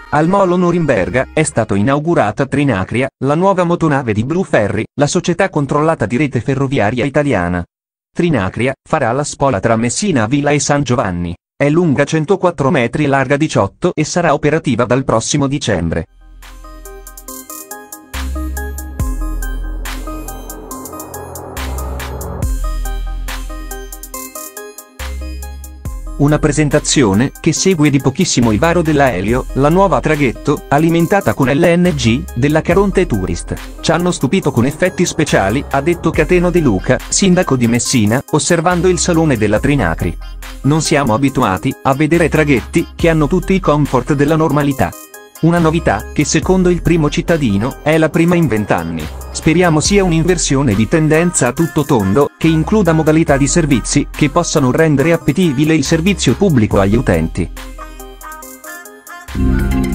Al Molo Norimberga è stato inaugurata Trinacria, la nuova motonave di Blueferry, la società controllata di Rete Ferroviaria Italiana. Trinacria farà la spola tra Messina Villa e San Giovanni. È lunga 104 metri e larga 18 e sarà operativa dal prossimo dicembre. Una presentazione che segue di pochissimo il varo della Elio, la nuova traghetto, alimentata con LNG, della Caronte Tourist. Ci hanno stupito con effetti speciali, ha detto Cateno De Luca, sindaco di Messina, osservando il salone della Trinacri. Non siamo abituati a vedere traghetti che hanno tutti i comfort della normalità. Una novità che secondo il primo cittadino è la prima in 20 anni. Speriamo sia un'inversione di tendenza a tutto tondo, che includa modalità di servizi che possano rendere appetibile il servizio pubblico agli utenti.